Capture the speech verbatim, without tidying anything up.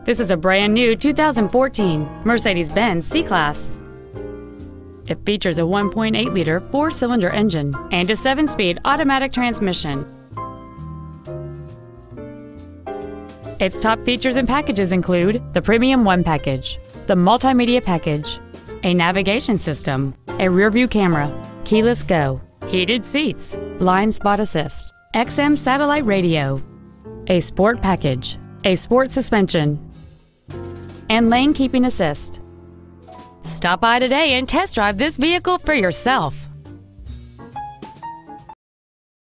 This is a brand new two thousand fourteen Mercedes-Benz C-Class. It features a one point eight liter four-cylinder engine and a seven-speed automatic transmission. Its top features and packages include the Premium One package, the Multimedia package, a navigation system, a rear-view camera, keyless go, heated seats, blind spot assist, X M satellite radio, a sport package, a sport suspension, and lane keeping assist. Stop by today and test drive this vehicle for yourself.